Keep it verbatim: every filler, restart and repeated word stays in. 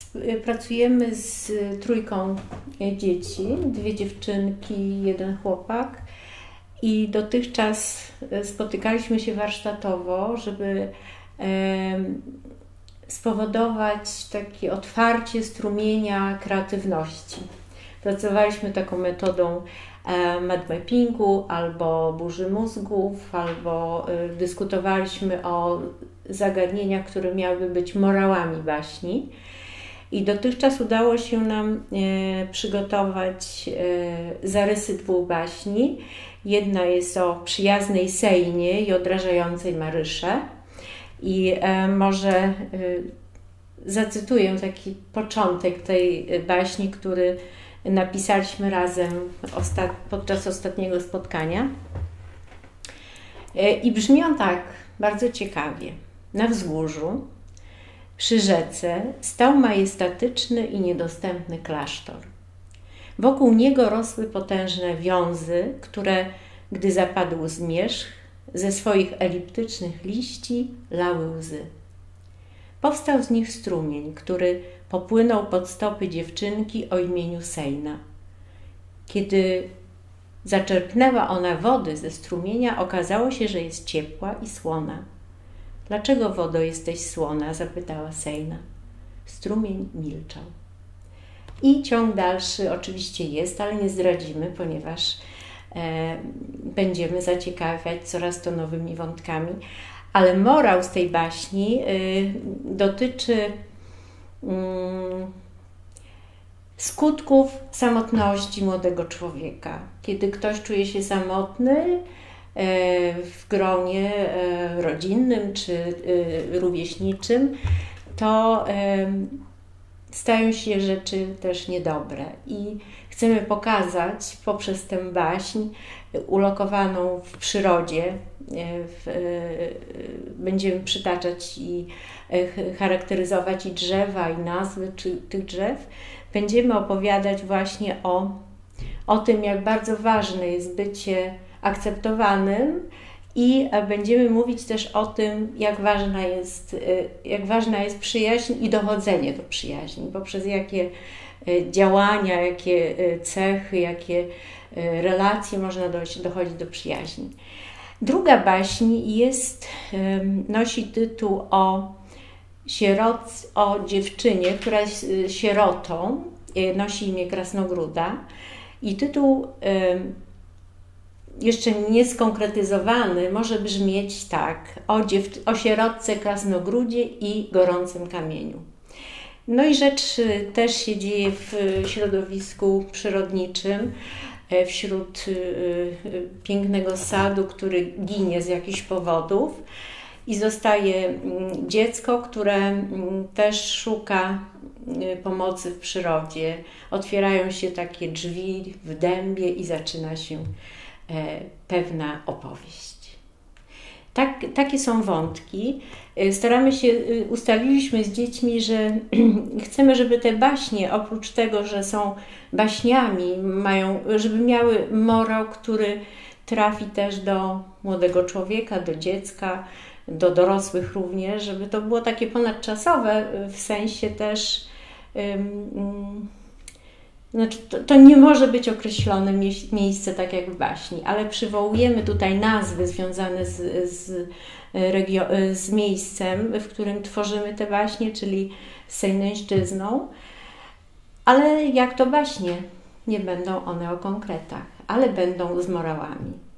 pracujemy z trójką dzieci, dwie dziewczynki, jeden chłopak i dotychczas spotykaliśmy się warsztatowo, żeby spowodować takie otwarcie strumienia kreatywności. Pracowaliśmy taką metodą mindmappingu albo burzy mózgów, albo dyskutowaliśmy o zagadnieniach, które miały być morałami baśni. I dotychczas udało się nam przygotować zarysy dwóch baśni. Jedna jest o przyjaznej Sejnie i odrażającej Marysze. I może zacytuję taki początek tej baśni, który napisaliśmy razem podczas ostatniego spotkania. I brzmi on tak, bardzo ciekawie. Na wzgórzu, przy rzece, stał majestatyczny i niedostępny klasztor. Wokół niego rosły potężne wiązy, które, gdy zapadł zmierzch, ze swoich eliptycznych liści lały łzy. Powstał z nich strumień, który popłynął pod stopy dziewczynki o imieniu Sejna. Kiedy zaczerpnęła ona wody ze strumienia, okazało się, że jest ciepła i słona. Dlaczego, wodo, jesteś słona? Zapytała Sejna. Strumień milczał. I ciąg dalszy oczywiście jest, ale nie zdradzimy, ponieważ e, będziemy zaciekawiać coraz to nowymi wątkami. Ale morał z tej baśni y, dotyczy y, skutków samotności młodego człowieka. Kiedy ktoś czuje się samotny y, w gronie y, rodzinnym czy y, rówieśniczym, to y, stają się rzeczy też niedobre. I chcemy pokazać poprzez tę baśń ulokowaną w przyrodzie, w, będziemy przytaczać i charakteryzować i drzewa, i nazwy czy, tych drzew. Będziemy opowiadać właśnie o, o tym, jak bardzo ważne jest bycie akceptowanym i będziemy mówić też o tym, jak ważna jest, jak ważna jest przyjaźń i dochodzenie do przyjaźni, poprzez jakie działania, jakie cechy, jakie relacje można dojść, dochodzić do przyjaźni. Druga baśń jest, nosi tytuł o, sieroc, o dziewczynie, która jest sierotą, nosi imię Krasnogróda i tytuł jeszcze nieskonkretyzowany może brzmieć tak: o, dziew- o sierotce Krasnogródzie i gorącym kamieniu. No i rzecz też się dzieje w środowisku przyrodniczym, wśród pięknego sadu, który ginie z jakichś powodów i zostaje dziecko, które też szuka pomocy w przyrodzie. Otwierają się takie drzwi w dębie i zaczyna się pewna opowieść. Tak, takie są wątki. Staramy się, ustaliliśmy z dziećmi, że chcemy, żeby te baśnie, oprócz tego, że są baśniami, mają, żeby miały morał, który trafi też do młodego człowieka, do dziecka, do dorosłych również, żeby to było takie ponadczasowe, w sensie też um, Znaczy, to, to nie może być określone mie- miejsce tak jak w baśni, ale przywołujemy tutaj nazwy związane z, z, regio- z miejscem, w którym tworzymy te baśnie, czyli z Sejneńszczyzną, ale jak to baśnie, nie będą one o konkretach, ale będą z morałami.